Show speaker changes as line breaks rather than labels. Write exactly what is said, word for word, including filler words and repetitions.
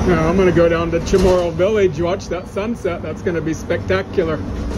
Now I'm going to go down to Chamorro Village, watch that sunset. That's going to be spectacular.